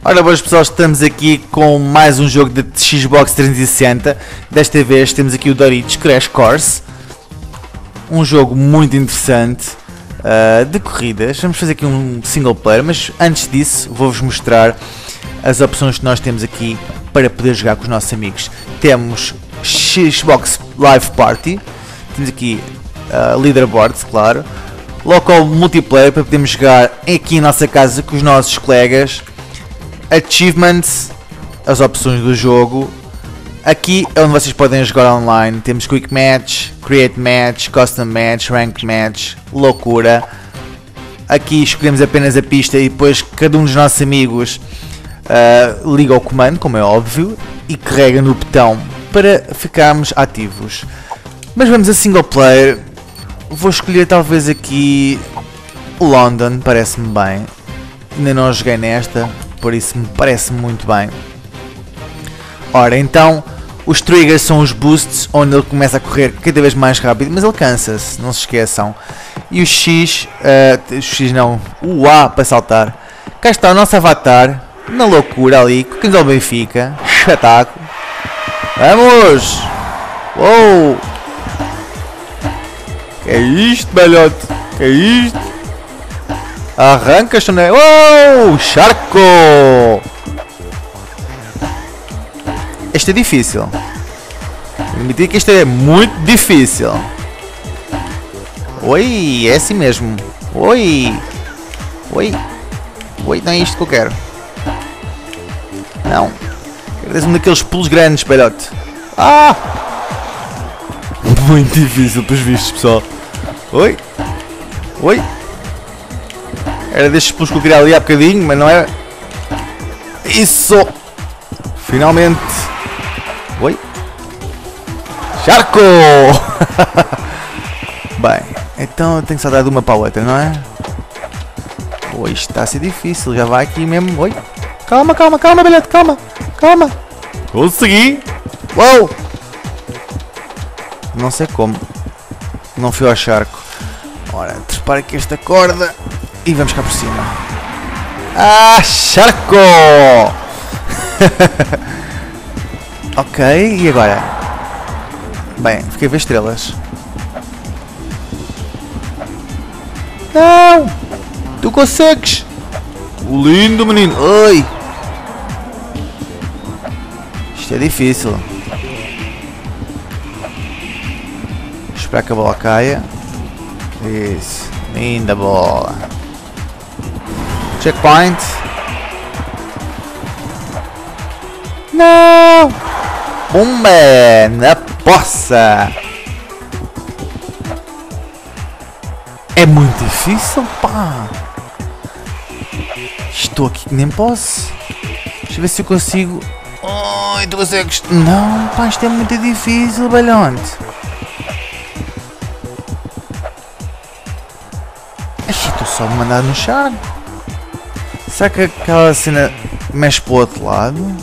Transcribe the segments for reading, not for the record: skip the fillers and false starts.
Ora boas pessoal, estamos aqui com mais um jogo de Xbox 360. Desta vez temos aqui o Doritos Crash Course. Um jogo muito interessante de corridas. Vamos fazer aqui um single player, mas antes disso vou-vos mostrar as opções que nós temos aqui para poder jogar com os nossos amigos. Temos Xbox Live Party, temos aqui Leaderboards, claro. Local Multiplayer para podermos jogar aqui em nossa casa com os nossos colegas. Achievements, as opções do jogo. Aqui é onde vocês podem jogar online. Temos Quick Match, Create Match, Custom Match, Rank Match, loucura. Aqui escolhemos apenas a pista e depois cada um dos nossos amigos liga o comando, como é óbvio, e carrega no botão para ficarmos ativos. Mas vamos a single player. Vou escolher talvez aqui London, parece-me bem. Ainda não joguei nesta, por isso me parece muito bem. Ora, então, os triggers são os boosts, onde ele começa a correr cada vez mais rápido, mas ele cansa-se, não se esqueçam. E o X, o A para saltar. Cá está o nosso avatar, na loucura ali, com o Benfica, espetáculo. Vamos! Uou! Que é isto, velhote? Que é isto? Arranca, Choné! Uou! Charco! Este é difícil. Vou admitir que este é muito difícil. Oi, é assim mesmo. Oi! Oi! Oi, não é isto que eu quero. Não. Quero um daqueles pulos grandes, velhote. Ah! Muito difícil para os vistos, pessoal. Oi! Oi! Era destes pulos que eu queria ali há bocadinho, mas não era. Isso! Finalmente! Oi! Charco! Bem, então eu tenho que saltar de uma para a outra, não é? Oi, isto está a ser difícil, já vai aqui mesmo. Oi! Calma, calma, calma, bilhete, calma! Calma! Consegui! Uou! Não sei como. Não fui ao charco. Ora, trepar aqui esta corda e vamos cá por cima. Ah, charco! Ok, e agora? Bem, fiquei a ver estrelas. Não! Tu consegues! O lindo menino! Oi! Isto é difícil. Esperar que a bola caia. Isso, linda bola. Checkpoint. Não! Pumba! Na poça! É muito difícil, pá! Estou aqui que nem posso. Deixa eu ver se eu consigo. Ai, tu consegues? Não, pá, isto é muito difícil, balhonte. Estou só a mandar no charco. Será que aquela cena mexe para o outro lado?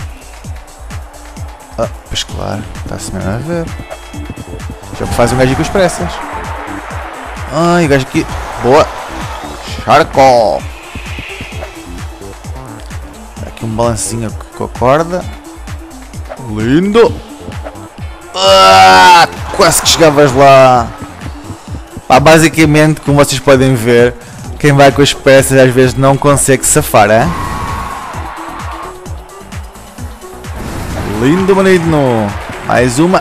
Ah, pois claro, está-se mesmo a ver. Já faz um gajo com as pressas. Ai, o gajo aqui. Boa! Charco! Dá aqui um balancinho com a corda. Lindo! Ah, quase que chegavas lá. Pá, basicamente, como vocês podem ver, quem vai com as peças às vezes não consegue safar, hein? Lindo, menino! Mais uma!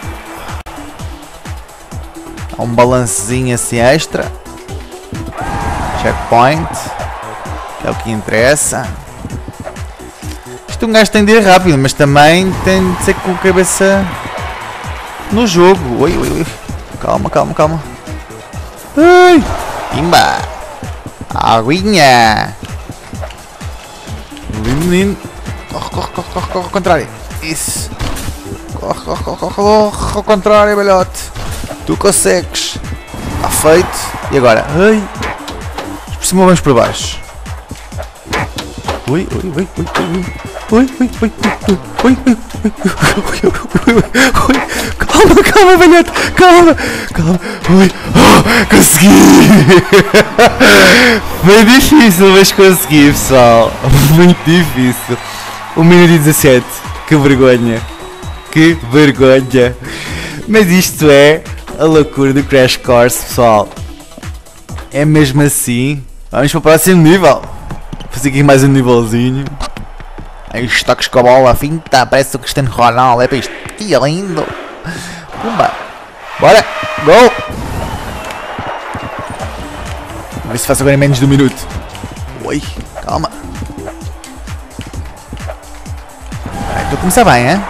Há um balancezinho assim extra. Checkpoint. Que é o que interessa. Isto um gajo tem de ir rápido, mas também tem de ser com a cabeça no jogo. Oi, oi, oi. Calma, calma, calma. Ai! Pimba! Aguinha! Lindo, lindo! Corre, corre, corre, corre, corre ao contrário! Isso! Corre, corre, corre, corre, corre ao contrário, velhote! Tu consegues! Está feito! E agora? Ai! Por cima vamos para baixo! Ui, ui, ui, ui, ui! Ui, ui, ui, ui, ui, ui, ui, ui, calma, calma, velhote! Calma! Calma! Ui! Consegui! Foi difícil, mas consegui, pessoal. Muito difícil. 1 minuto e 17. Que vergonha. Que vergonha. Mas isto é a loucura do Crash Course, pessoal. É mesmo assim. Vamos para o próximo nível. Vou fazer aqui mais um nívelzinho. Aí os toques com a bola, finta, parece o Cristiano Ronaldo. É para isto. Que lindo. Pumba. Bora. Gol. Vamos ver se faço agora em menos de 1 minuto. Oi, calma. Estou a começar bem, hein?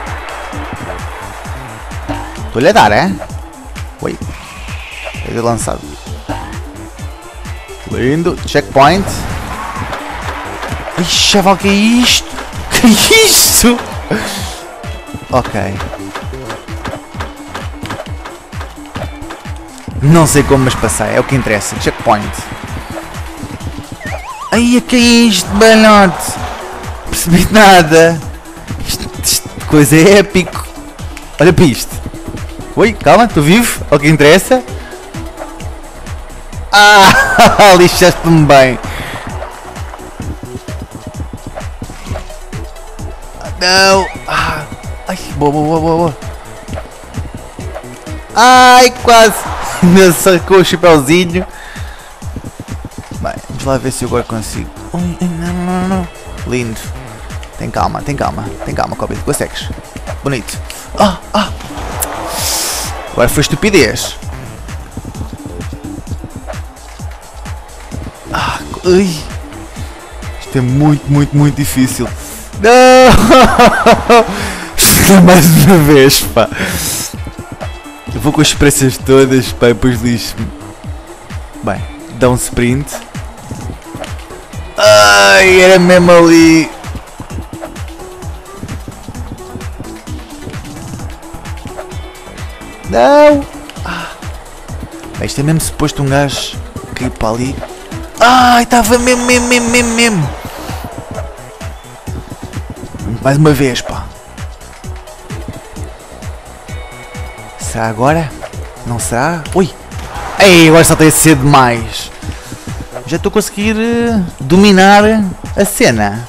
Estou-lhe a dar, hein? Oi. Ele lançado. Lindo. Checkpoint. Ai, chaval, que é isto? Que é isto? Ok. Não sei como, mas passei. É o que interessa. Checkpoint. Ai, que é isto, balhote? Não percebi nada. Isto coisa é épico. Olha para isto. Oi, calma, estou vivo. É o que interessa. Ah, lixaste-me bem. Não. Ah, ai, boa, boa, boa, boa. Ai, quase. Ainda sacou o chapéuzinho. Bem, vamos lá ver se eu agora consigo. Não, não, não. Lindo. Tem calma, tem calma. Tem calma, Kobe. Consegues. Bonito. Agora foi estupidez. Ai. Isto é muito, muito, muito difícil. Não! Mais uma vez, pá. Eu vou com as pressas todas, pá, depois lixo-me. Bem, dá um sprint. Ai, era mesmo ali. Não! Bem, isto é mesmo suposto um gajo cair para ali. Ai, estava mesmo. Mais uma vez, pá. Será agora? Não será? Ui! Ei, agora só tem a ser demais. Já estou a conseguir dominar a cena.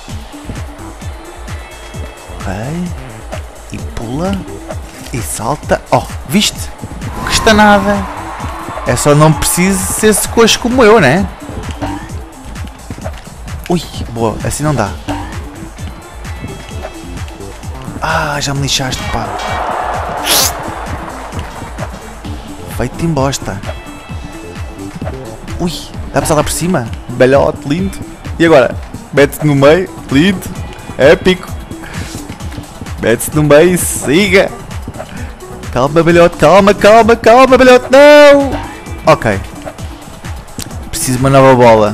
Ok. E pula. E salta. Oh, viste? Não custa nada. É só não preciso ser coxo como eu, né? Ui, boa. Assim não dá. Ah, já me lixaste, pá. Feito em bosta. Ui, dá para saltar por cima? Belhote, lindo. E agora? Mete-se no meio, lindo. Épico. Mete-se no meio e siga. Calma, belhote, calma, belhote, não! Ok. Preciso de uma nova bola.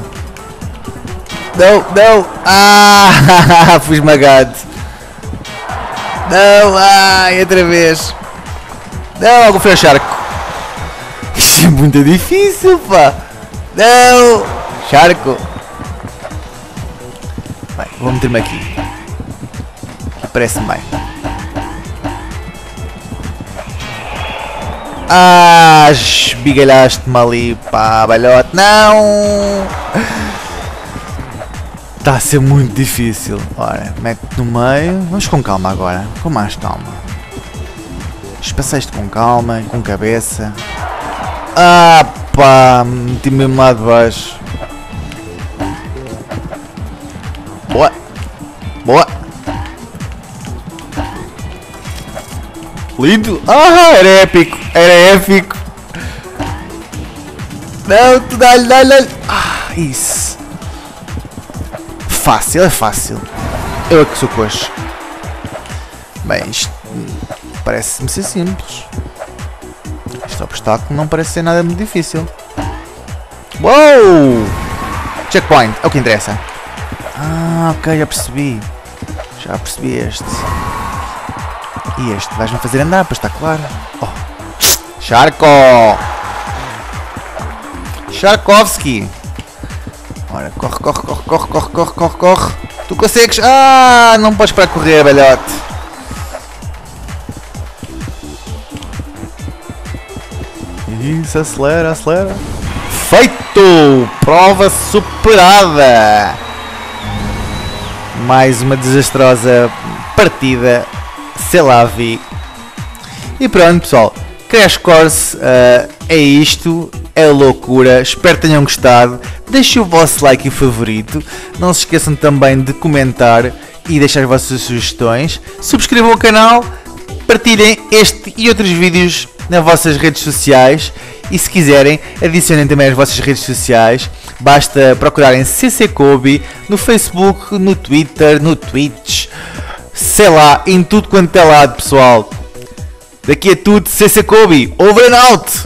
Não! Ah, fui esmagado. Não, ai, outra vez. Não, agora foi ao charco. Isto é muito difícil, pá. Não, charco. Bem, vou meter-me aqui. Aqui parece-me bem. Ah, esbigalhaste-me ali, pá, balhote. Não! Está a ser muito difícil. Ora, mete-te no meio. Vamos com calma agora. Com mais calma. Espaceiste com calma, com cabeça. Ah, pá, meti-me mesmo lá de baixo. Boa. Boa. Lindo. Ah, era épico. Era épico. Não, tu dá-lhe. Ah, isso. Fácil, é fácil. Eu é que sou coxo. Bem, isto parece-me ser simples. Este obstáculo não parece ser nada muito difícil. Uou! Checkpoint, é o que interessa. Ah, ok, já percebi. Já percebi este. E este vais-me fazer andar, para estar claro. Oh. Charco! Charkovski! Ora, corre. Tu consegues? Ah, não podes parar de correr, velhote. Isso, acelera, acelera. Feito! Prova superada! Mais uma desastrosa partida. Se lá vi. E pronto, pessoal. Crash Course é isto. É loucura. Espero que tenham gostado. Deixem o vosso like e favorito. Não se esqueçam também de comentar e deixar as vossas sugestões. Subscrevam o canal. Partilhem este e outros vídeos nas vossas redes sociais. E se quiserem, adicionem também as vossas redes sociais. Basta procurarem CC Kobe no Facebook, no Twitter, no Twitch, sei lá, em tudo quanto é lado, pessoal. Daqui é tudo, CC Kobe, over and out!